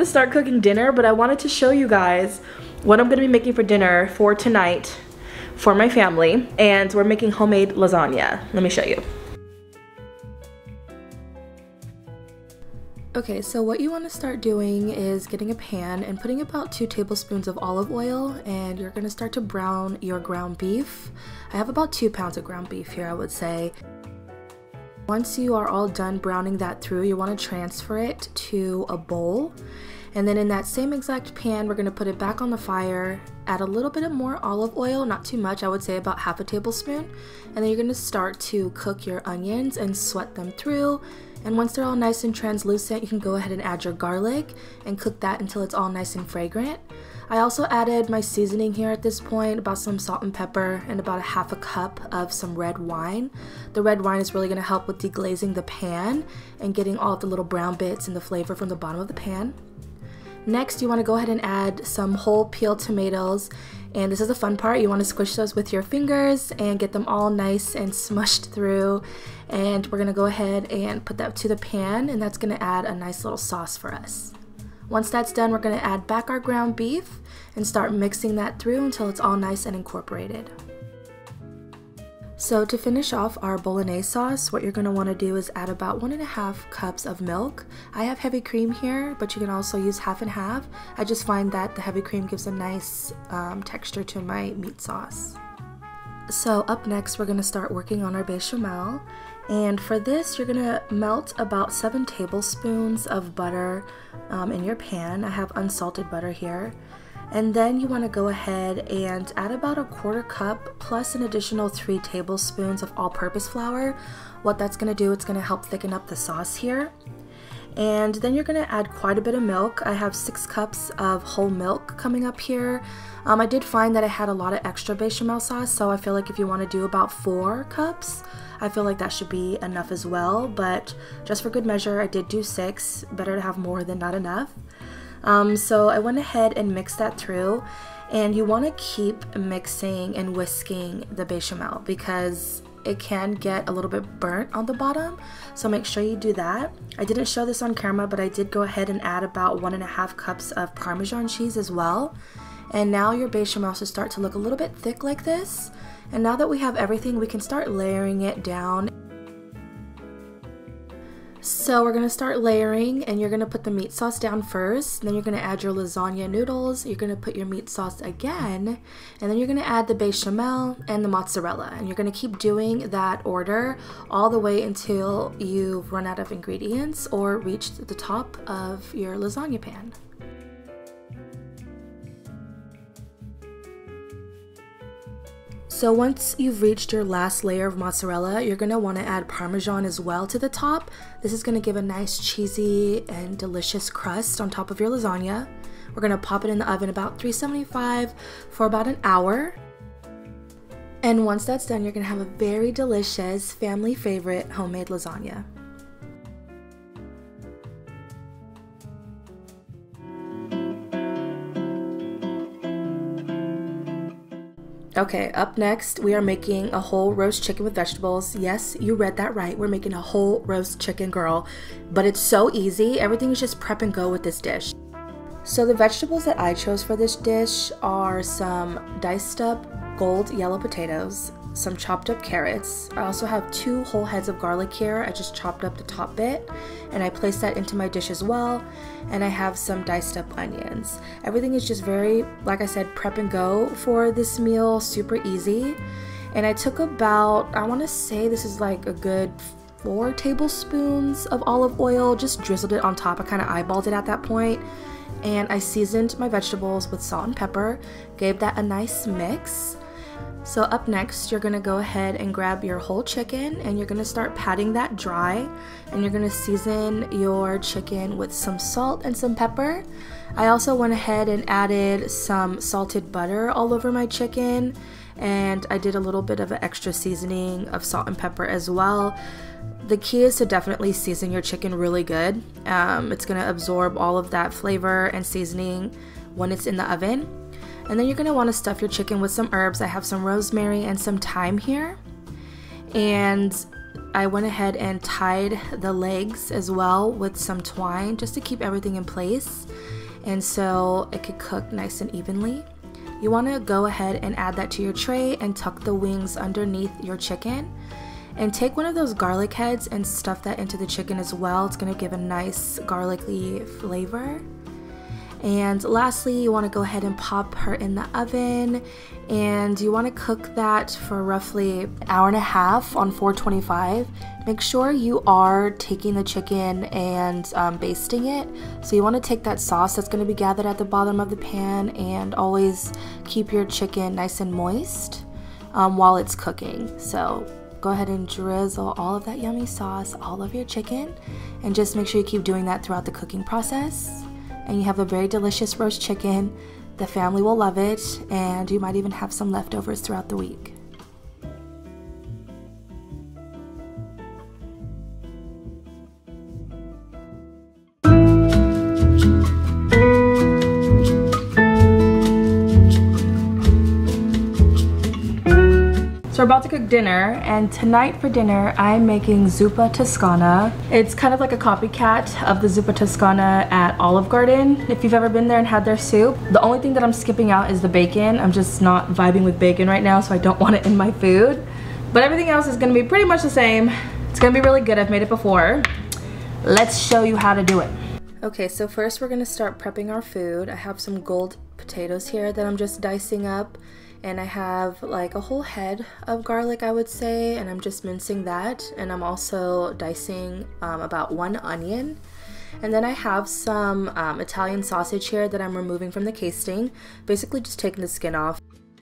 start cooking dinner, but I wanted to show you guys what I'm gonna be making for dinner for tonight for my family. And we're making homemade lasagna. Let me show you. Okay, so what you want to start doing is getting a pan and putting about 2 tablespoons of olive oil, and you're going to start to brown your ground beef. I have about 2 pounds of ground beef here, I would say. Once you are all done browning that through, you want to transfer it to a bowl. And then in that same exact pan, we're going to put it back on the fire, add a little bit of more olive oil, not too much, I would say about half a tablespoon. And then you're going to start to cook your onions and sweat them through. And once they're all nice and translucent, you can go ahead and add your garlic and cook that until it's all nice and fragrant. I also added my seasoning here at this point, about some salt and pepper and about a half a cup of some red wine. The red wine is really going to help with deglazing the pan and getting all of the little brown bits and the flavor from the bottom of the pan. Next, you want to go ahead and add some whole peeled tomatoes, and this is the fun part. You want to squish those with your fingers and get them all nice and smushed through. And we're going to go ahead and put that to the pan, and that's going to add a nice little sauce for us. Once that's done, we're going to add back our ground beef and start mixing that through until it's all nice and incorporated. So to finish off our bolognese sauce, what you're going to want to do is add about 1.5 cups of milk. I have heavy cream here, but you can also use half and half. I just find that the heavy cream gives a nice texture to my meat sauce. So up next, we're going to start working on our bechamel. And for this, you're going to melt about 7 tablespoons of butter in your pan. I have unsalted butter here. And then you want to go ahead and add about 1/4 cup plus an additional 3 tablespoons of all-purpose flour. What that's going to do, it's going to help thicken up the sauce here. And then you're going to add quite a bit of milk. I have 6 cups of whole milk coming up here. I did find that I had a lot of extra bechamel sauce, so I feel like if you want to do about 4 cups, I feel like that should be enough as well. But just for good measure, I did do 6. Better to have more than not enough. So I went ahead and mixed that through, and you want to keep mixing and whisking the bechamel because it can get a little bit burnt on the bottom, so make sure you do that. I didn't show this on camera, but I did go ahead and add about 1.5 cups of Parmesan cheese as well. And now your bechamel should start to look a little bit thick like this. And now that we have everything, we can start layering it down. So we're going to start layering, and you're going to put the meat sauce down first, then you're going to add your lasagna noodles, you're going to put your meat sauce again, and then you're going to add the bechamel and the mozzarella, and you're going to keep doing that order all the way until you've run out of ingredients or reached the top of your lasagna pan. So once you've reached your last layer of mozzarella, you're going to want to add Parmesan as well to the top. This is going to give a nice cheesy and delicious crust on top of your lasagna. We're going to pop it in the oven about 375 for about an hour. And once that's done, you're going to have a very delicious family favorite homemade lasagna. Okay, up next, we are making a whole roast chicken with vegetables. Yes, you read that right. We're making a whole roast chicken, girl. But it's so easy. Everything is just prep and go with this dish. So the vegetables that I chose for this dish are some diced up gold yellow potatoes, some chopped up carrots. I also have 2 whole heads of garlic here. I just chopped up the top bit and I placed that into my dish as well. And I have some diced up onions. Everything is just very, like I said, prep and go for this meal, super easy. And I took about, I want to say this is like a good 4 tablespoons of olive oil, just drizzled it on top. I kind of eyeballed it at that point. And I seasoned my vegetables with salt and pepper, gave that a nice mix. So up next, you're gonna go ahead and grab your whole chicken and you're gonna start patting that dry, and you're gonna season your chicken with some salt and some pepper. I also went ahead and added some salted butter all over my chicken, and I did a little bit of an extra seasoning of salt and pepper as well. The key is to definitely season your chicken really good. It's gonna absorb all of that flavor and seasoning when it's in the oven. And then you're going to want to stuff your chicken with some herbs. I have some rosemary and some thyme here. And I went ahead and tied the legs as well with some twine just to keep everything in place. and so it could cook nice and evenly. You want to go ahead and add that to your tray and tuck the wings underneath your chicken. And take one of those garlic heads and stuff that into the chicken as well. It's going to give a nice garlicky flavor. And lastly, you want to go ahead and pop her in the oven, and you want to cook that for roughly an hour and a half on 425. Make sure you are taking the chicken and basting it. So you want to take that sauce that's going to be gathered at the bottom of the pan, and always keep your chicken nice and moist while it's cooking. So go ahead and drizzle all of that yummy sauce all over your chicken, and just make sure you keep doing that throughout the cooking process. And you have a very delicious roast chicken. The family will love it, and you might even have some leftovers throughout the week. So we're about to cook dinner, and tonight for dinner I'm making zuppa toscana. It's kind of like a copycat of the zuppa toscana at Olive Garden, if you've ever been there and had their soup. The only thing that I'm skipping out is the bacon. I'm just not vibing with bacon right now, so I don't want it in my food. But everything else is gonna be pretty much the same. It's gonna be really good. I've made it before. Let's show you how to do it. Okay, so first we're gonna start prepping our food. I have some gold potatoes here that I'm just dicing up. And I have like a whole head of garlic, I would say, and I'm just mincing that. And I'm also dicing about 1 onion. And then I have some Italian sausage here that I'm removing from the casing, basically just taking the skin off.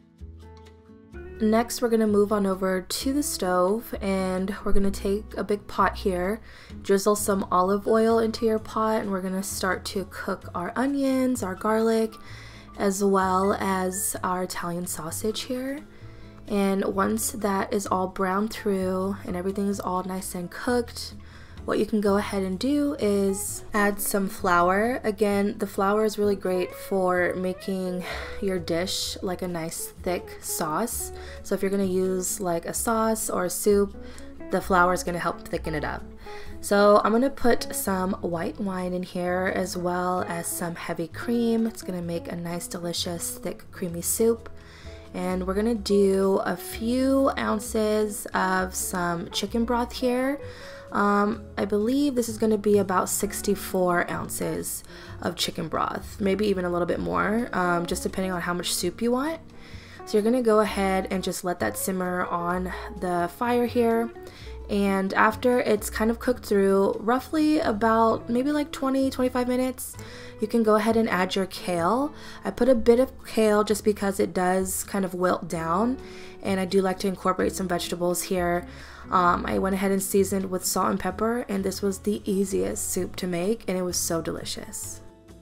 Next, we're gonna move on over to the stove, and we're gonna take a big pot here, drizzle some olive oil into your pot, and we're gonna start to cook our onions, our garlic, as well as our Italian sausage here. And once that is all browned through and everything is all nice and cooked, what you can go ahead and do is add some flour. Again, the flour is really great for making your dish like a nice thick sauce. So if you're gonna use like a sauce or a soup, the flour is gonna help thicken it up. So I'm gonna put some white wine in here as well as some heavy cream. It's gonna make a nice, delicious, thick, creamy soup. And we're gonna do a few ounces of some chicken broth here. I believe this is gonna be about 64 ounces of chicken broth, maybe even a little bit more, just depending on how much soup you want. So you're gonna go ahead and just let that simmer on the fire here. And after it's kind of cooked through, roughly about maybe like 20-25 minutes, you can go ahead and add your kale. I put a bit of kale just because it does kind of wilt down, and I do like to incorporate some vegetables here. I went ahead and seasoned with salt and pepper, and this was the easiest soup to make, and it was so delicious.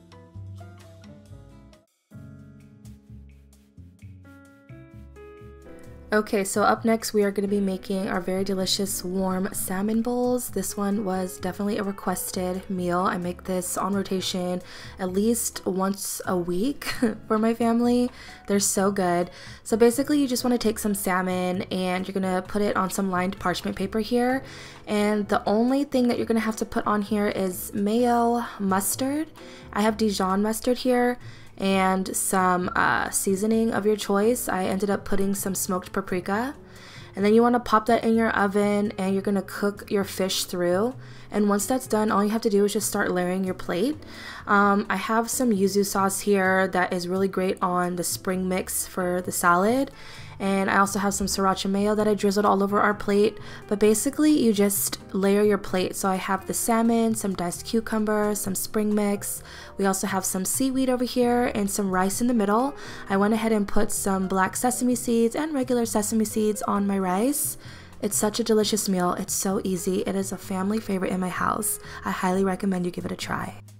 Okay, so up next we are going to be making our very delicious warm salmon bowls. This one was definitely a requested meal. I make this on rotation at least once a week for my family. They're so good. So basically you just want to take some salmon and you're going to put it on some lined parchment paper here. And the only thing that you're going to have to put on here is mayo, mustard. I have Dijon mustard here, and some seasoning of your choice. I ended up putting some smoked paprika. And then you want to pop that in your oven, and you're going to cook your fish through. And once that's done, all you have to do is just start layering your plate. I have some yuzu sauce here that is really great on the spring mix for the salad. And I also have some sriracha mayo that I drizzled all over our plate. But basically, you just layer your plate. So I have the salmon, some diced cucumber, some spring mix. We also have some seaweed over here and some rice in the middle. I went ahead and put some black sesame seeds and regular sesame seeds on my rice. It's such a delicious meal. It's so easy. It is a family favorite in my house. I highly recommend you give it a try.